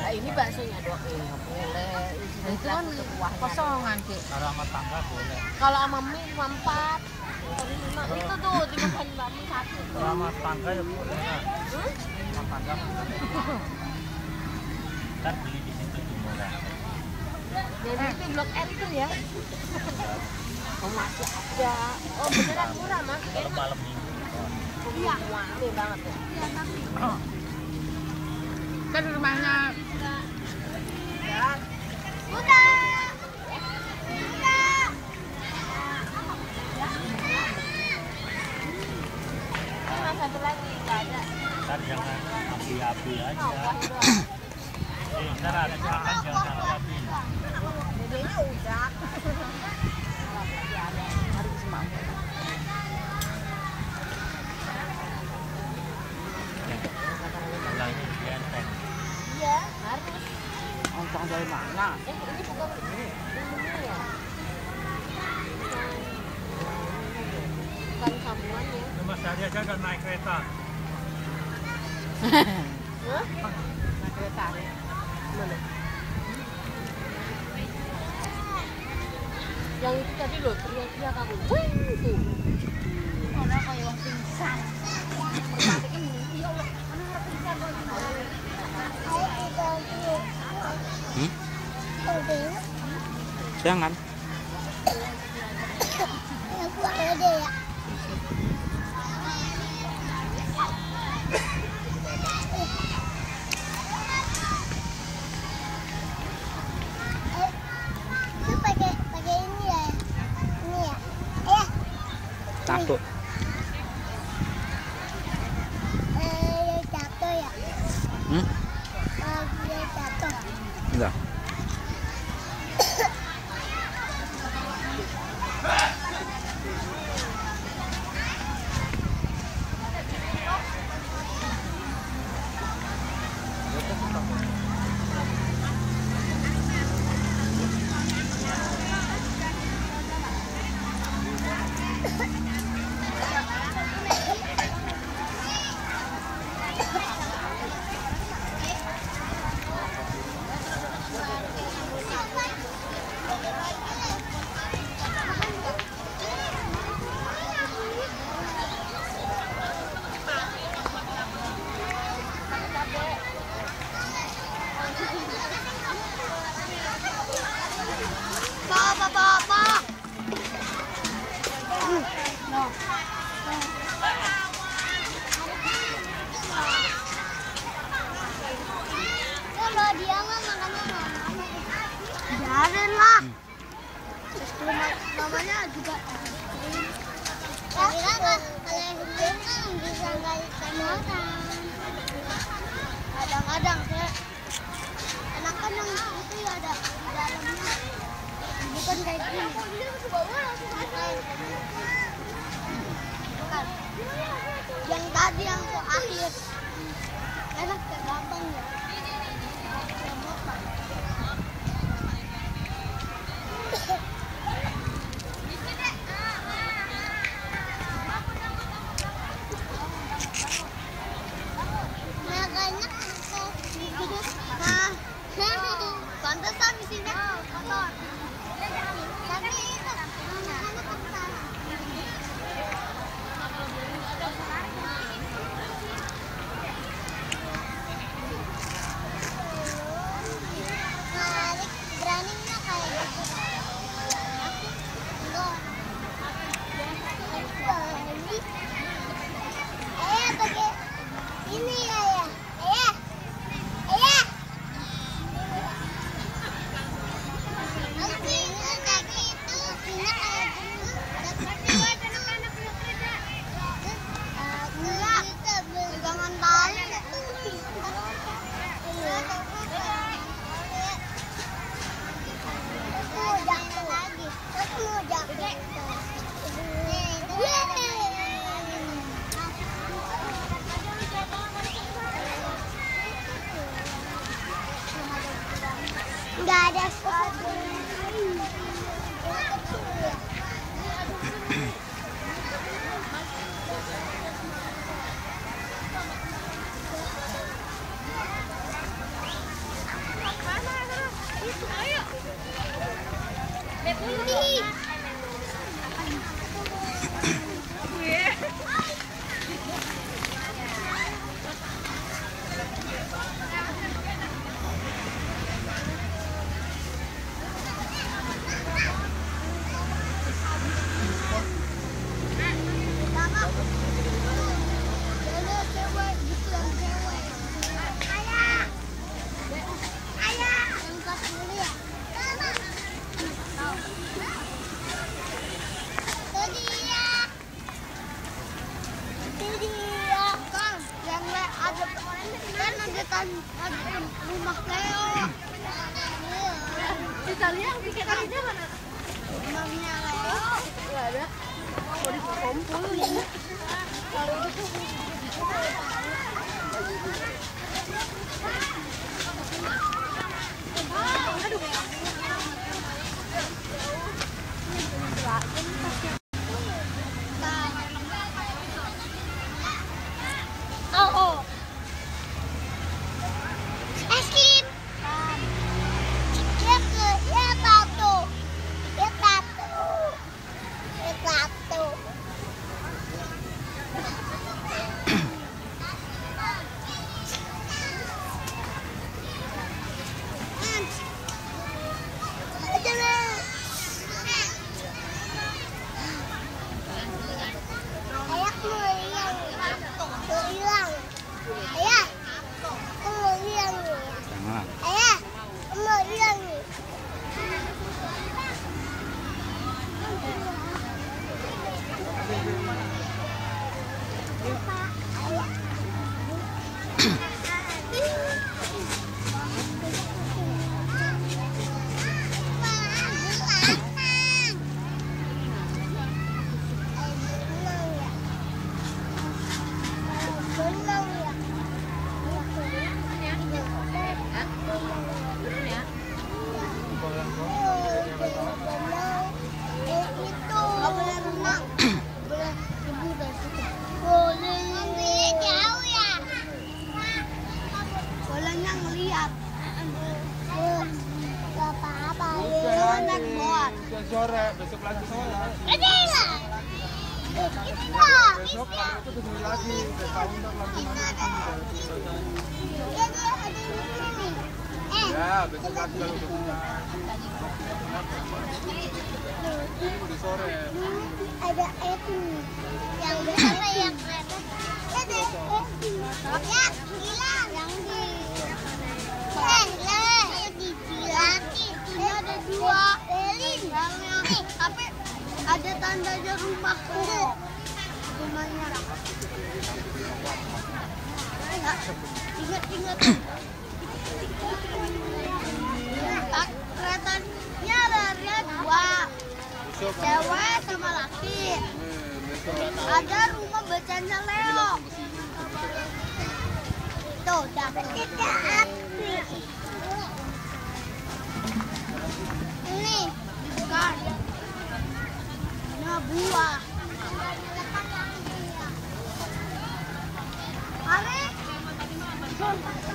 ini baksonya doang nggak boleh. Itu kan kosongan Ki. Kalau sama tangga boleh. Kalau sama mie cuma 4. Itu tuh dimakan Mbak mie 1. Kalau sama tangga ya boleh. Sama tangga boleh. Ntar beli di situ di murah. Jadi itu Blok M tuh ya. Oh masih ada. Oh beneran murah mas. Kalau malam minggu. Iya. Wangi banget ya. Kan rumahnya Satu lagi nggak ada. Ntar jangan api-api aja. Ntar ada makan jangan api-api. Dedenya udah. harus semangka. Lagi enteng. Iya harus. Ontong dari mana? Ini bukan ini ya. Bukan sambungannya. Mas Hari aja udah naik kereta. Hah? Nah, kereta. Mana? Yang itu tadi loh teriak-teriak aku. Wih tuh. Orang kayak orang pingsan. Perhatikan ya Allah. Mana orang pingsan Jangan. Aku ada ya. Itu pakai ini ya. Ini ya. Takut. Jatuh ya. Dia jatuh. Enggak. Bapak. Kalau dia mah makannya biarin lah. Namanya juga. Kira kalau yang hujan kan bisa nggak ikan makan. Kadang-kadang kayak enakan yang itu ya ada di dalamnya. Bukan kayak gini. Bukan. Yang tadi yang ke akhir. Enak kayak gampang ya. Makanya pantesan di sini kotor. Tapi itu anak-anak kotor. Berani nggak kayak gitu? Enggak. Pakai ini ya. Nggak ada sepatu. Ini. Ada rumah Leo. Kita lihat tiket aja mana? Rumahnya Leo. Enggak ada. Mau dikumpul ini. Kalau itu Oh. Es krim. Ya tato. Sore, besok lagi sekolah. Besok kalau itu kesini lagi, tahun lagi ya, besok lagi kalau kesini. Di sore. Ada itu yang berapa yang ada ya hilang yang di ini ada dua elin tapi ada tandanya rumahku rumahnya ingat keretanya ada dua cewek sama laki ada rumah bacanya Leo tuh dapat kita api ini bukan buah Are